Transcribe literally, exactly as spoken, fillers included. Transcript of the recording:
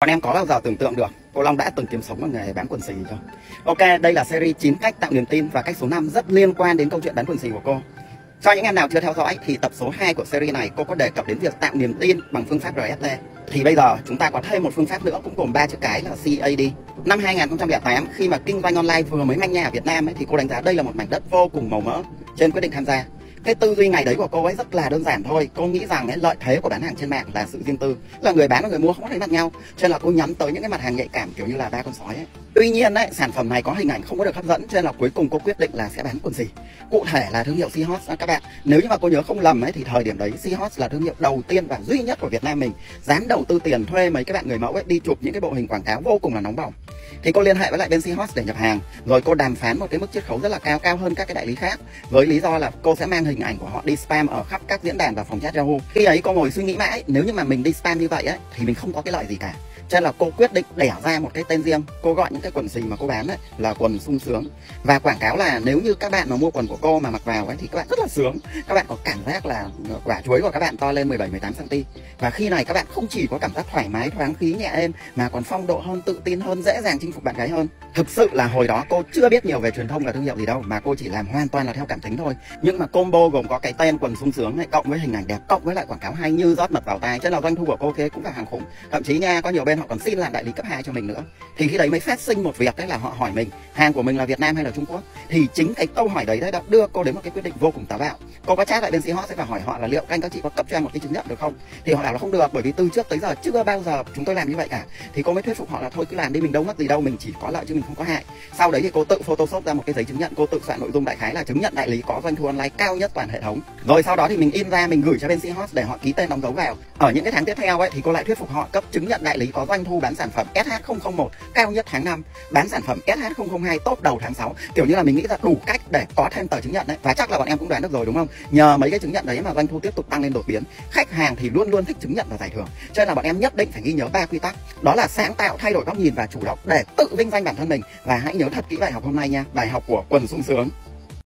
Bọn em có bao giờ tưởng tượng được cô Long đã từng kiếm sống bằng nghề bán quần xì chưa? Ok, đây là series chín cách tạo niềm tin và cách số năm rất liên quan đến câu chuyện bán quần xì của cô. Cho những em nào chưa theo dõi thì tập số hai của series này cô có đề cập đến việc tạo niềm tin bằng phương pháp rờ ét tê. Thì bây giờ chúng ta có thêm một phương pháp nữa cũng gồm ba chữ cái là xê a đê. Năm hai nghìn không trăm lẻ tám khi mà kinh doanh online vừa mới manh nha ở Việt Nam ấy, thì cô đánh giá đây là một mảnh đất vô cùng màu mỡ trên quyết định tham gia. Cái tư duy ngày đấy của cô ấy rất là đơn giản thôi. Cô nghĩ rằng cái lợi thế của bán hàng trên mạng là sự riêng tư, là người bán và người mua không có thấy mặt nhau, cho nên là cô nhắm tới những cái mặt hàng nhạy cảm kiểu như là ba con sói ấy. Tuy nhiên đấy, sản phẩm này có hình ảnh không có được hấp dẫn, cho nên là cuối cùng cô quyết định là sẽ bán quần xì. Cụ thể là thương hiệu Seahorse các bạn. Nếu như mà cô nhớ không lầm ấy thì thời điểm đấy Seahorse là thương hiệu đầu tiên và duy nhất của Việt Nam mình dám đầu tư tiền thuê mấy cái bạn người mẫu ấy đi chụp những cái bộ hình quảng cáo vô cùng là nóng bỏng. Thì cô liên hệ với lại bên Seahorse để nhập hàng, rồi cô đàm phán một cái mức chiết khấu rất là cao, cao hơn các cái đại lý khác, với lý do là cô sẽ mang hình ảnh của họ đi spam ở khắp các diễn đàn và phòng chat Yahoo. Khi ấy cô ngồi suy nghĩ mãi, nếu như mà mình đi spam như vậy ấy thì mình không có cái lợi gì cả. Cho nên là cô quyết định đẻ ra một cái tên riêng. Cô gọi những cái quần xì mà cô bán ấy là quần sung sướng, và quảng cáo là nếu như các bạn mà mua quần của cô mà mặc vào ấy thì các bạn rất là sướng. Các bạn có cảm giác là quả chuối của các bạn to lên mười bảy mười tám xăng ti mét. Và khi này các bạn không chỉ có cảm giác thoải mái, thoáng khí, nhẹ êm, mà còn phong độ hơn, tự tin hơn, dễ dàng chinh phục bạn gái hơn. Thực sự là hồi đó cô chưa biết nhiều về truyền thông và thương hiệu gì đâu, mà cô chỉ làm hoàn toàn là theo cảm tính thôi. Nhưng mà combo gồm có cái tên quần sung sướng này, cộng với hình ảnh đẹp, cộng với lại quảng cáo hay như rót mật vào tai, cho nên là doanh thu của cô thế cũng là hàng khủng. Thậm chí nha, có nhiều bên họ còn xin làm đại lý cấp hai cho mình nữa. Thì khi đấy mới phát sinh một việc, đấy là họ hỏi mình hàng của mình là Việt Nam hay là Trung Quốc. Thì chính cái câu hỏi đấy đã đưa cô đến một cái quyết định vô cùng táo bạo. Cô có chat lại bên Seahorse và hỏi họ là liệu các anh các chị có cấp cho em một cái chứng nhận được không. Thì họ bảo là không được, bởi vì từ trước tới giờ chưa bao giờ chúng tôi làm như vậy cả. Thì cô mới thuyết phục họ là thôi cứ làm đi, mình đâu mất gì đâu, mình chỉ có lợi chứ mình không có hại. Sau đấy thì cô tự photoshop ra một cái giấy chứng nhận, cô tự soạn nội dung đại khái là chứng nhận đại lý có doanh thu online cao nhất toàn hệ thống. Rồi sau đó thì mình in ra, mình gửi cho bên Seahorse để họ ký tên đóng dấu vào. Ở những cái tháng tiếp theo ấy thì cô lại thuyết phục họ cấp chứng nhận đại lý có doanh thu bán sản phẩm ét hát không không một cao nhất tháng năm, bán sản phẩm ét hát không không hai top đầu tháng sáu. Kiểu như là mình nghĩ ra đủ cách để có thêm tờ chứng nhận đấy. Và chắc là bọn em cũng đoán được rồi đúng không? Nhờ mấy cái chứng nhận đấy mà doanh thu tiếp tục tăng lên đột biến. Khách hàng thì luôn luôn thích chứng nhận và giải thưởng. Cho nên là bọn em nhất định phải ghi nhớ ba quy tắc. Đó là sáng tạo, thay đổi góc nhìn và chủ động để tự vinh danh bản thân mình. Và hãy nhớ thật kỹ bài học hôm nay nha, bài học của quần sung sướng.